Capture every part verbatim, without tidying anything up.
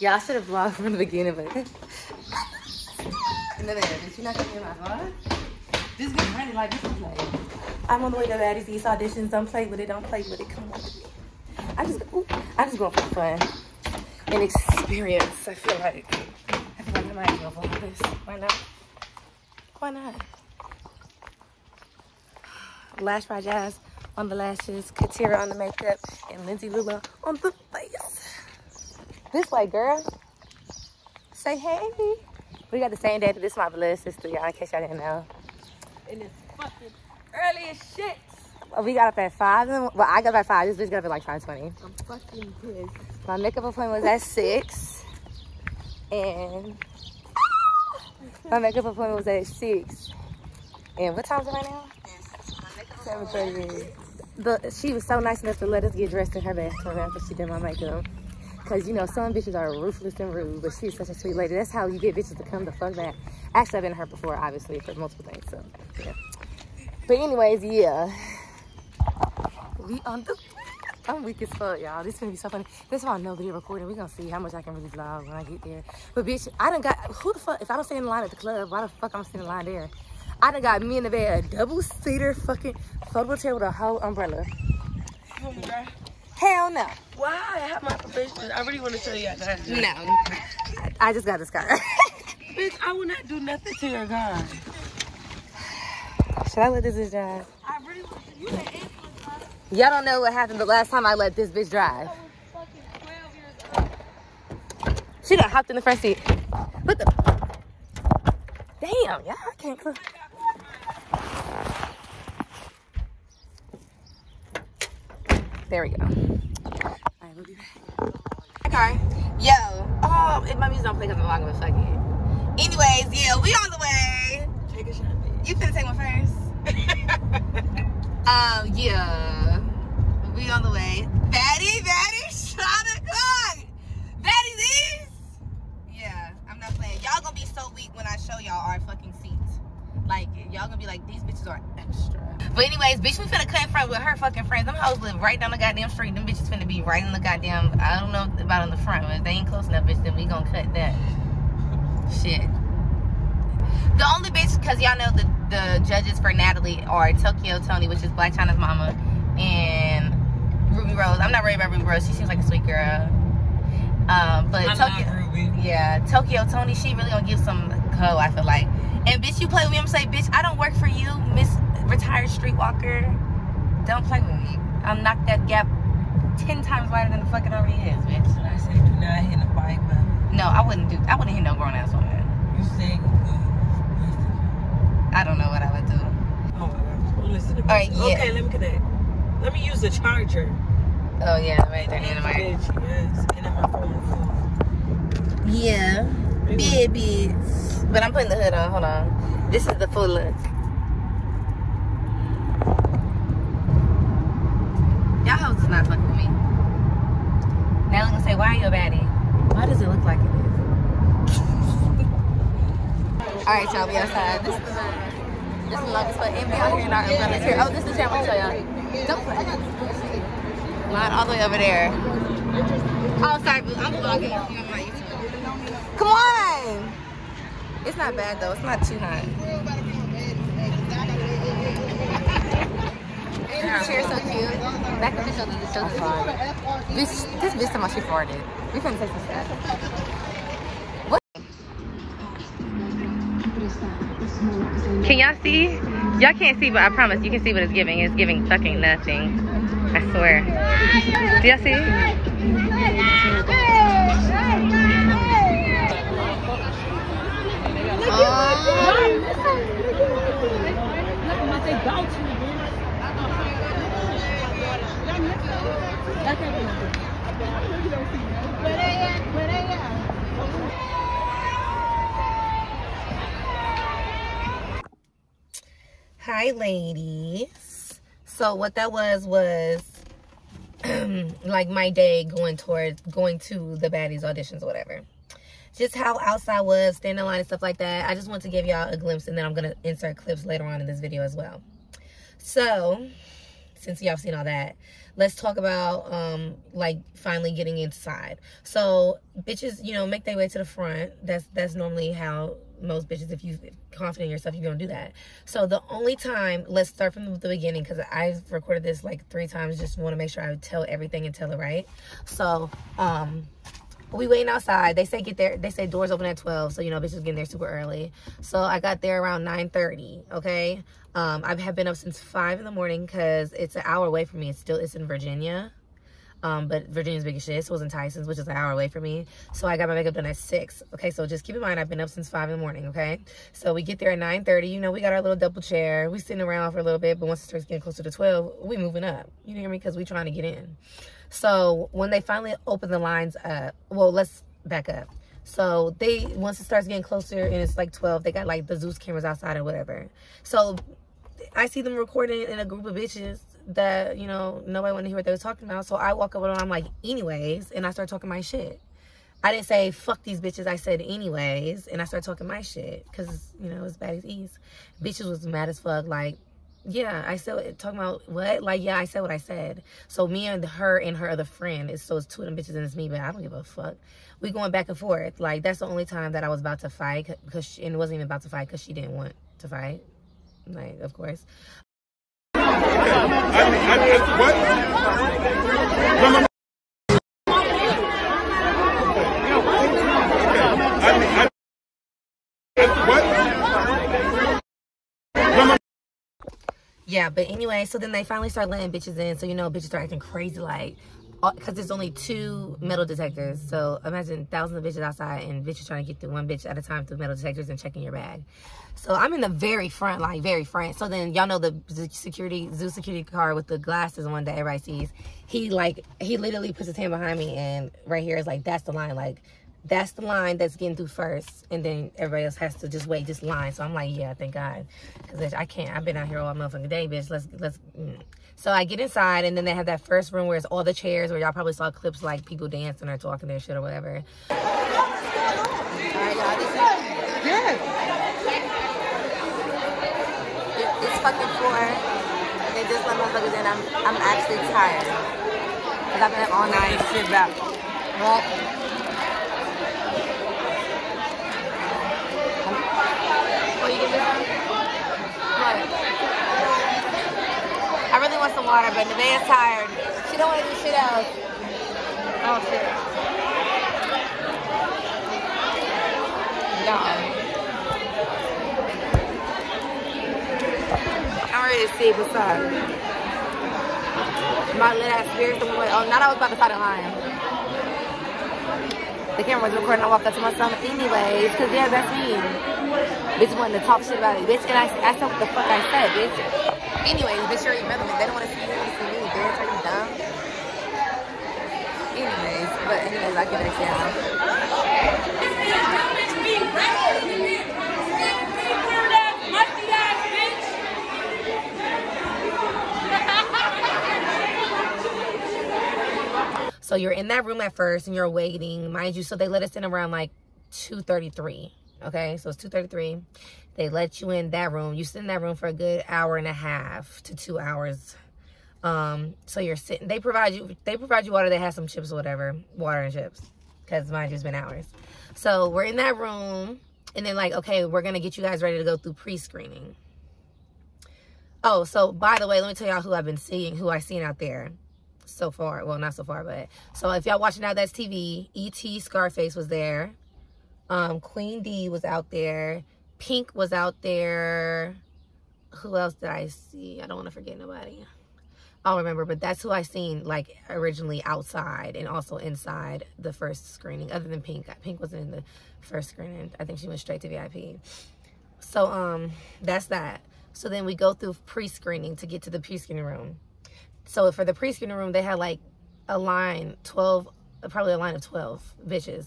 Yeah, I should have vlogged from the beginning, but... Another bitch, you're not gonna hear my vlog? This is getting ready like this is like... I'm on the way to Baddies East auditions. Don't play with it, don't play with it. Come on. I just, ooh, I'm just going for fun and experience. I feel like, I feel like I might go for this. Why not? Why not? Lash by Jazz on the lashes, Katira on the makeup, and Lindsay Lula on the face. This way, girl. Say hey. We got the same daddy. This is my blood sister, y'all, in case y'all didn't know. And it's fucking early as shit. We got up at five. Well, I got up at five. This bitch got up at like five twenty. I'm fucking pissed. My makeup appointment was at six. And my makeup appointment was at six. And what time is it right now? seven thirty. The, she was so nice enough to let us get dressed in her bathroom after she did my makeup. Because, you know, some bitches are ruthless and rude, but she's such a sweet lady. That's how you get bitches to come the fuck back. Actually, I've been her before, obviously, for multiple things, so, yeah. But anyways, yeah. We on the... I'm weak as fuck, y'all. This is gonna be so funny. This is why no video recording. We're gonna see how much I can really vlog when I get there. But, bitch, I done got... Who the fuck... If I don't stand in line at the club, why the fuck I'm standing in line there? I done got me in the bed a double-seater fucking foldable chair with a whole umbrella. Oh, my. Hell no. Why? I have my professional. I really want to tell you I got No. I just got this car. Bitch, I will not do nothing to your car. Should I let this bitch drive? I really want to. You let Angela drive. Y'all don't know what happened the last time I let this bitch drive. I was fucking twelve years old. She done hopped in the front seat. What the? Damn, y'all, I can't close. There we go. All right, we'll be back. Okay. Yo. Oh, if my music don't play because I'm vlogging, but fuck it. Anyways, yeah, we on the way. Take a shot, bitch. You finna take one first? um, yeah. We on the way. Batty, Batty, shot o'clock. Batty, these? Yeah, I'm not playing. Y'all gonna be so weak when I show y'all our fucking seats. Like, y'all gonna be like, these bitches are extra. But anyways, bitch, we finna cut in front with her fucking friends. Them hoes live right down the goddamn street. Them bitches finna be right in the goddamn, I don't know about on the front, but if they ain't close enough, bitch, then we gonna cut that. Shit. The only bitch, because y'all know the, the judges for Natalie are Tokyo Toni, which is Blac Chyna's mama, and Ruby Rose. I'm not worried about Ruby Rose. She seems like a sweet girl. Um, but I Tokyo, love Ruby. Yeah, Tokyo Toni, she really gonna give some co, I feel like. And bitch, you play with me, I'm say, bitch, I don't work for you, Miss Retired Streetwalker. Don't play with me. I'll knock that gap ten times wider than the fuck it already is, bitch. I said, do not hit a bike, man. No, I wouldn't do. I wouldn't hit no grown ass woman. You said I don't know what I would do. Oh my God. Well, listen to me. All right, yeah. Okay, let me connect. Let me use the charger. Oh yeah, right there in the mic. Yes, and in my phone. Yeah, babies. But I'm putting the hood on. Hold on. This is the full look. Y'all hoes is not fucking with me. Now they're gonna say, why are you a baddie? Why does it look like it is? Alright, y'all, we outside. This is the this is the longest foot. And we out here in our umbrellas here. Oh, this is the channel I'll show y'all. Don't play. Line all the way over there. Oh, sorry, but I'm vlogging. You're on my YouTube. Come on! It's not bad though. It's not too hot. This chair is so cute. Back up the shoulder, the shoulder. This, this bitch talking about she farted. We couldn't take this back. What? Can y'all see? Y'all can't see, but I promise you can see what it's giving. It's giving fucking nothing. I swear. Do y'all see? Hi, ladies. So what that was was like my day going towards going to the baddies auditions or whatever. Just how outside was, standing in line and stuff like that. I just want to give y'all a glimpse, and then I'm gonna insert clips later on in this video as well. So since y'all seen all that, let's talk about, um, like, finally getting inside. So, bitches, you know, make their way to the front. That's that's normally how most bitches, if you're confident in yourself, you're going to do that. So, the only time, let's start from the beginning, because I've recorded this, like, three times. Just want to make sure I tell everything and tell it right. So, um... we waiting outside. They say get there. They say doors open at twelve. So, you know, bitches getting there super early. So, I got there around nine thirty, okay? Um, I have been up since five in the morning because it's an hour away from me. It's still, it's in Virginia. Um, but Virginia's big as shit. So, it was in Tyson's, which is an hour away from me. So, I got my makeup done at six. Okay, so just keep in mind, I've been up since five in the morning, okay? So, we get there at nine thirty. You know, we got our little double chair. We sitting around for a little bit. But once it starts getting closer to twelve, we moving up. You hear me? Because we trying to get in. So, when they finally open the lines up, well, let's back up. So, they, once it starts getting closer and it's like twelve, they got like the Zeus cameras outside or whatever. So, I see them recording in a group of bitches that, you know, nobody wanted to hear what they were talking about. So, I walk over and I'm like, anyways, and I start talking my shit. I didn't say, fuck these bitches. I said, anyways, and I started talking my shit because, you know, it's bad as ease. Bitches was mad as fuck, like, yeah, I said, talking about what? Like, yeah, I said what I said. So, me and her and her other friend, it's, so it's two of them bitches and it's me, but I don't give a fuck. We going back and forth. Like, that's the only time that I was about to fight, because she, and it wasn't even about to fight because she didn't want to fight. Like, of course. I mean, I mean, what? I mean, I, what? Yeah, but anyway, so then they finally start letting bitches in. So, you know, bitches start acting crazy, like, because there's only two metal detectors. So, imagine thousands of bitches outside and bitches trying to get through one bitch at a time through metal detectors and checking your bag. So, I'm in the very front, like, very front. So, then y'all know the security, zoo security car with the glasses on that everybody sees. He, like, he literally puts his hand behind me, and right here is like, that's the line, like, that's the line that's getting through first, and then everybody else has to just wait this line. So I'm like, yeah, thank God, because I can't. I've been out here all motherfucking day, bitch. Let's let's. Mm. So I get inside, and then they have that first room where it's all the chairs, where y'all probably saw clips like people dancing or talking their shit or whatever. All right, y'all. This is good. It, it's fucking four. They just let motherfuckers in. I'm I'm actually tired because I've been up all night. Shit back. Well. Oh, you get this one? What? I really want some water, but Nevaeh's tired. She don't want to do shit else. Oh, shit. No. I'm ready to see what's up. My lit ass spirits. Oh, now I was about to fight a lion. The camera was recording. I walked up to my son anyways, because, yeah, that's me. Bitch wanted to talk shit about it, bitch. And I, I said what the fuck I said, bitch. Anyways, bitch, you're irrelevant. They don't want to see you. They want to see me, bitch. Are you dumb? Anyways, but anyways, I can understand. So you're in that room at first, and you're waiting, mind you. So they let us in around like two thirty-three. Okay, so it's two thirty-three. They let you in that room. You sit in that room for a good hour and a half to two hours. Um, so you're sitting. They provide you. They provide you water. They have some chips or whatever, water and chips, because mind you, it's been hours. So we're in that room, and then like, okay, we're gonna get you guys ready to go through pre-screening. Oh, so by the way, let me tell y'all who I've been seeing, who I've seen out there so far. Well, not so far, but so if y'all watching Now That's T V, E T Scarface was there. Um, Queen D was out there. Pink was out there. Who else did I see? I don't want to forget nobody. I'll remember, but that's who I seen like originally outside and also inside the first screening, other than Pink. Pink wasn't in the first screening. I think she went straight to V I P. So um, that's that. So then we go through pre-screening to get to the pre-screening room. So for the pre-screening room, they had like a line, twelve, probably a line of twelve bitches.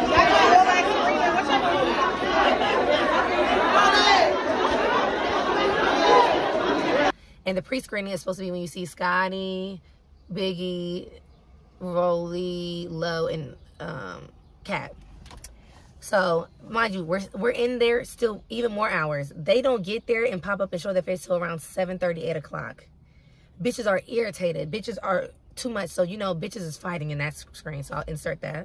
And the pre-screening is supposed to be when you see Scotty, Biggie, Rolly, Low, and um, Cat. So, mind you, we're, we're in there still even more hours. They don't get there and pop up and show their face till around seven thirty, eight o'clock. bitches are irritated. Bitches are too much. So, you know, bitches is fighting in that screen. So I'll insert that.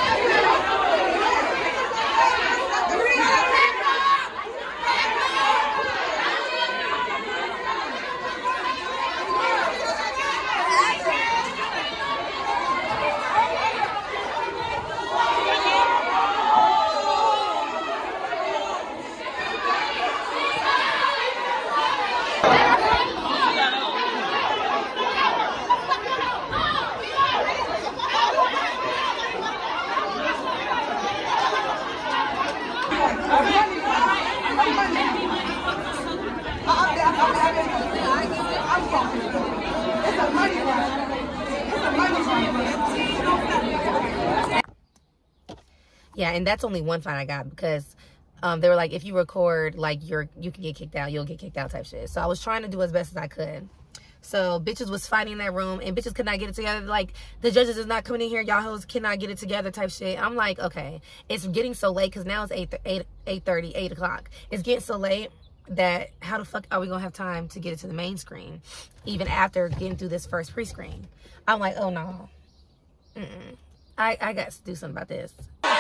Yeah, and that's only one fight I got because um, they were like, if you record, like, you're you can get kicked out, you'll get kicked out type shit. So I was trying to do as best as I could. So bitches was fighting in that room, and bitches could not get it together. Like, the judges is not coming in here, y'all hoes cannot get it together type shit. I'm like, okay, it's getting so late because now it's eight, eight, eight thirty, eight o'clock. It's getting so late that how the fuck are we gonna have time to get it to the main screen even after getting through this first pre-screen? I'm like, oh no. Mm-mm. I, I got to do something about this.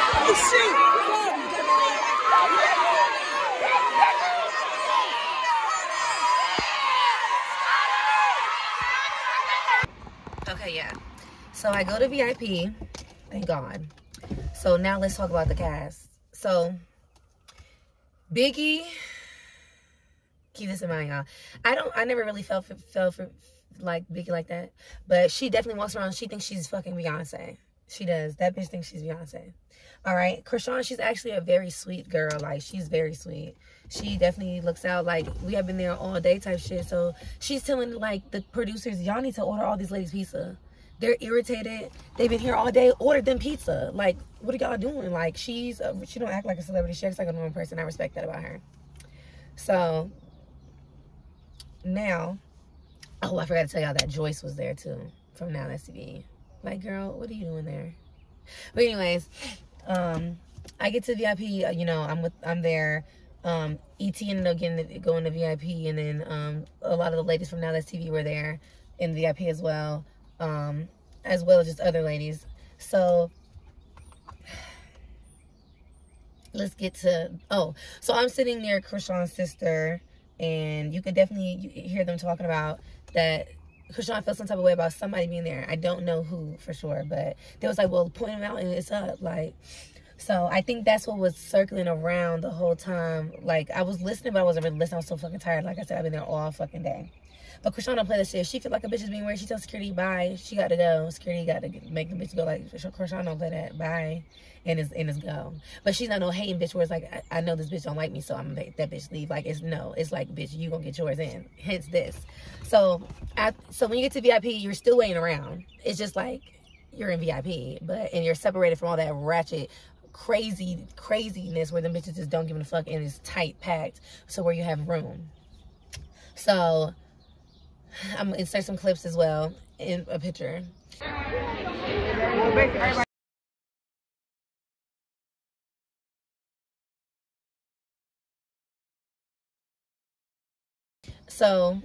Okay, yeah. So I go to V I P. Thank God. So now let's talk about the cast. So Biggie, keep this in mind, y'all. I don't. I never really felt for, felt for like Biggie like that, but she definitely walks around. She thinks she's fucking Beyonce. She does. That bitch thinks she's Beyonce. All right. Chrisean, she's actually a very sweet girl. Like, she's very sweet. She definitely looks out like we have been there all day type shit. So she's telling, like, the producers, y'all need to order all these ladies pizza. They're irritated. They've been here all day. Order them pizza. Like, what are y'all doing? Like, she's, a, she don't act like a celebrity. She acts like a normal person. I respect that about her. So, now, oh, I forgot to tell y'all that Joyce was there, too, from Now That's T V. Like, girl, what are you doing there? But anyways, um, I get to V I P. You know, I'm with, I'm there. Um, E T ended up getting to, going to V I P, and then um, a lot of the ladies from Now That's T V were there in V I P as well, um, as well as just other ladies. So let's get to. Oh, so I'm sitting near Chrisean's sister, and you could definitely hear them talking about that. Chrisean felt some type of way about somebody being there. I don't know who for sure, but they was like, well, point him out and it's up. Like, so I think that's what was circling around the whole time. Like, I was listening, but I wasn't really listening. I was so fucking tired. Like I said, I've been there all fucking day. But Chrisean don't play that shit. If she feel like a bitch is being weird, she tells security, bye. She got to go. Security got to make the bitch go like, Chrisean don't play that. Bye. And it's, and it's go. But she's not no hating bitch where it's like, I, I know this bitch don't like me, so I'm going to make that bitch leave. Like, it's no. It's like, bitch, you going to get yours in. Hence this. So, I, so when you get to V I P, you're still waiting around. It's just like, you're in V I P. But, and you're separated from all that ratchet, crazy, craziness where the bitches just don't give a fuck and it's tight packed. So where you have room. So, I'm going to insert some clips as well in a picture. So,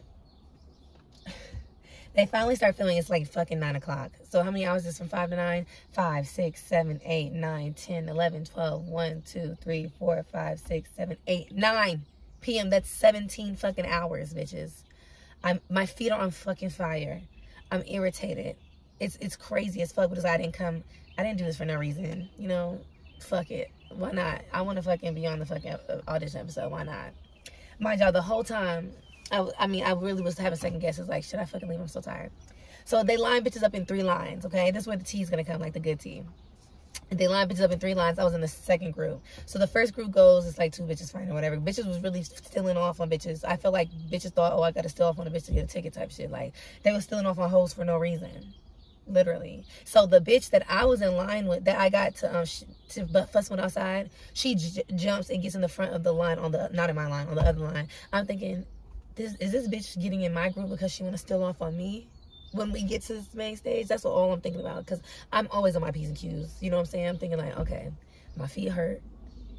they finally start filming. It's like fucking nine o'clock. So, how many hours is from five to nine? five, six, seven, eight, nine, ten, eleven, twelve, one, two, three, four, five, six, seven, eight, nine p m That's seventeen fucking hours, bitches. I'm, my feet are on fucking fire. I'm irritated. It's it's crazy as fuck because I didn't come, I didn't do this for no reason. You know, fuck it. Why not? I want to fucking be on the fucking audition episode. Why not? Mind y'all, the whole time, I, I mean, I really was having second guesses. Like, should I fucking leave? I'm so tired. So they line bitches up in three lines, okay? This is where the tea is going to come, like the good tea. They line bitches up in three lines. I was in the second group. So the first group goes, it's like two bitches fighting or whatever. Bitches was really stealing off on bitches. I felt like bitches thought, oh, I got to steal off on a bitch to get a ticket type shit. Like, they were stealing off on hoes for no reason. Literally. So the bitch that I was in line with, that I got to um sh to fuss one outside, she j jumps and gets in the front of the line on the, not in my line, on the other line. I'm thinking, this is this bitch getting in my group because she want to steal off on me? When we get to this main stage, that's what all I'm thinking about. Because I'm always on my P's and Q's. You know what I'm saying? I'm thinking like, okay, my feet hurt.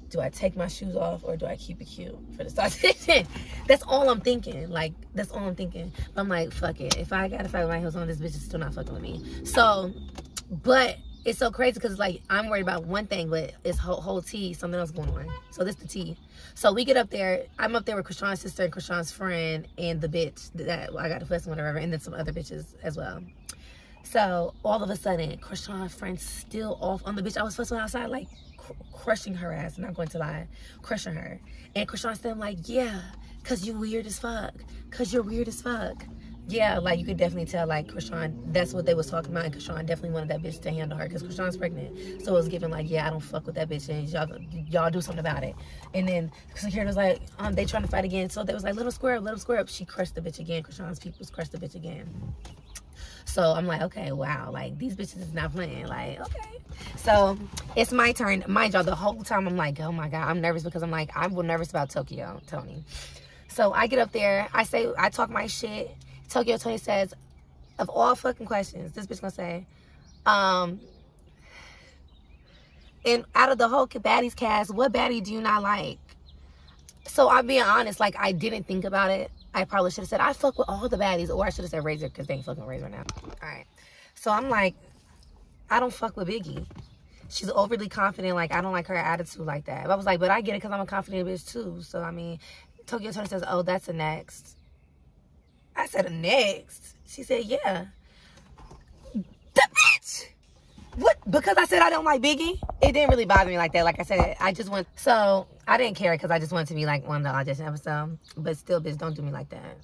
do I take my shoes off or do I keep it cute for this audition? That's all I'm thinking. Like, that's all I'm thinking. I'm like, fuck it. If I gotta fight with my heels on, this bitch is still not fucking with me. So, but it's so crazy because, like, I'm worried about one thing, but it's whole, whole tea, something else going on. So this the tea. So we get up there. I'm up there with Krishan's sister and Krishan's friend and the bitch that I got to fuss with, whatever, and then some other bitches as well. So all of a sudden, Krishan's friend's still off on the bitch I was fussing with outside, like cr crushing her ass. Not going to lie, crushing her. And Krishan's still like, yeah, cause you weird as fuck. Cause you're weird as fuck. Yeah, like, you could definitely tell, like, Krishan, that's what they was talking about, and Krishan definitely wanted that bitch to handle her, because Krishan's pregnant. So it was given, like, yeah, I don't fuck with that bitch, and y'all y'all do something about it. And then security was like, um, they trying to fight again, so they was like, let him square up, let him square up. She crushed the bitch again. Krishan's peoples crushed the bitch again. So I'm like, okay, wow, like, these bitches is not playing, like, okay. So it's my turn. Mind y'all, the whole time I'm like, oh my God, I'm nervous, because I'm like, I'm nervous about Tokyo Toni. So I get up there, I say, I talk my shit. Tokyo Toni says, of all fucking questions, this bitch gonna say, um, and out of the whole baddies cast, what baddie do you not like? So I'm being honest, like, I didn't think about it. I probably should have said, I fuck with all the baddies, or I should have said Razor, because they ain't fucking Razor now. All right. So I'm like, I don't fuck with Biggie. She's overly confident, like, I don't like her attitude like that. I was like, but I get it, because I'm a confident bitch too. So, I mean, Tokyo Toni says, oh, that's a next. I said, a next? She said, yeah. The bitch! What? Because I said I don't like Biggie? It didn't really bother me like that. Like I said, I just want... So, I didn't care because I just wanted to be like on the audition episode. But still, bitch, don't do me like that.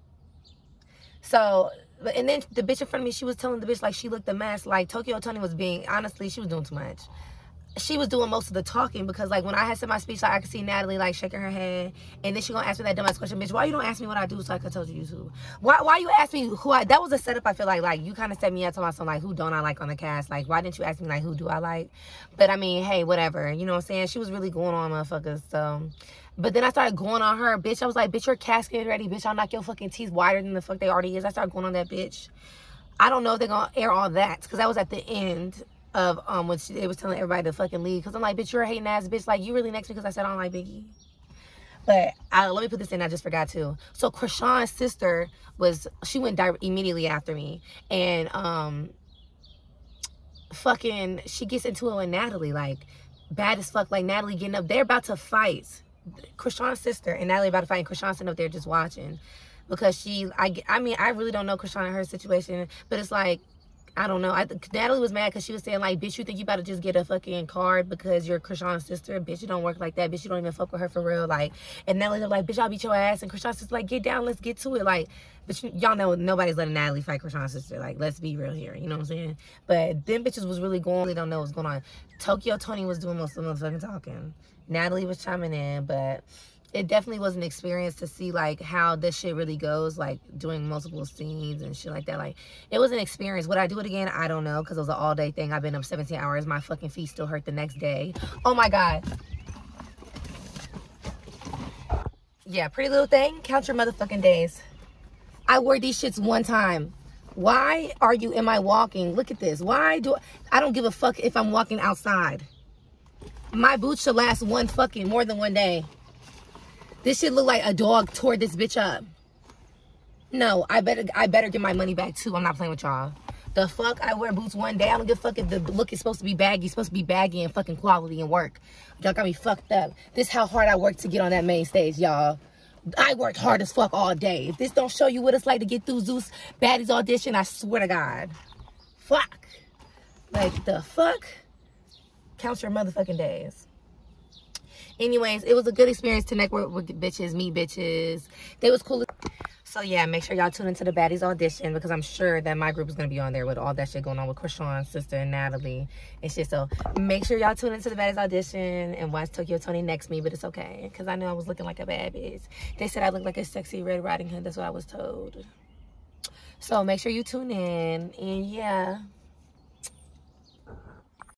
So, but and then the bitch in front of me, she was telling the bitch like she looked a mess. Like, Tokyo Toni was being... Honestly, she was doing too much. She was doing most of the talking, because like when I had said my speech, like I could see Natalie like shaking her head, and then she gonna ask me that dumbass question, bitch, why you don't ask me what I do so I could tell you YouTube? Why why you ask me who I... That was a setup. I feel like like you kind of set me up to myself, like, who don't I like on the cast? Like, why didn't you ask me like who do I like? But I mean, hey, whatever, you know what I'm saying? She was really going on motherfuckers. So, but then I started going on her, bitch. I was like, bitch, your casket ready, bitch. I'll knock your fucking teeth wider than the fuck they already is. I started going on that bitch. I don't know if they're gonna air all that, because that was at the end of um when she, it was telling everybody to fucking leave, because I'm like, bitch, you're a hating ass bitch. Like, you really next because I said I don't like Biggie? But I, let me put this in, I just forgot to. So Krishan's sister was, she went direct immediately after me, and um fucking she gets into it with Natalie, like bad as fuck. Like, Natalie getting up, they're about to fight. Krishan's sister and Natalie about to fight, and Krishan sitting up there just watching, because she, I, I mean, I really don't know Krishan and her situation, but it's like, I don't know. I, Natalie was mad because she was saying, like, bitch, you think you about to just get a fucking card because you're Krishan's sister? Bitch, it don't work like that. Bitch, you don't even fuck with her for real. Like, and Natalie was like, bitch, I'll beat your ass. And Krishan's sister like, get down, let's get to it. Like, but y'all know nobody's letting Natalie fight Krishan's sister. Like, let's be real here. You know what I'm saying? But them bitches was really going. They don't know what's going on. Tokyo Toni was doing most of the motherfucking talking. Natalie was chiming in, but it definitely was an experience to see like how this shit really goes, like doing multiple scenes and shit like that. Like, it was an experience. Would I do it again? I don't know, because it was an all day thing. I've been up seventeen hours. My fucking feet still hurt the next day. Oh my God. Yeah, Pretty Little Thing, count your motherfucking days. I wore these shits one time. Why are you, am I walking? Look at this. Why do I, I don't give a fuck if I'm walking outside. My boots should last one fucking more than one day. This shit look like a dog tore this bitch up. No, I better I better get my money back too. I'm not playing with y'all. The fuck? I wear boots one day. I don't give a fuck if the look is supposed to be baggy. It's supposed to be baggy and fucking quality and work. Y'all got me fucked up. This how hard I worked to get on that main stage, y'all. I worked hard as fuck all day. If this don't show you what it's like to get through Zeus Baddies audition, I swear to God. Fuck. Like, the fuck? Count your motherfucking days. Anyways, it was a good experience to network with bitches, meet bitches. They was cool. So yeah, make sure y'all tune into the Baddies audition, because I'm sure that my group is gonna be on there with all that shit going on with Krishan's sister and Natalie and shit. So make sure y'all tune into the Baddies audition and watch Tokyo Toni next me. But it's okay, because I know I was looking like a bad bitch. They said I looked like a sexy Red Riding Hood. That's what I was told. So make sure you tune in, and yeah.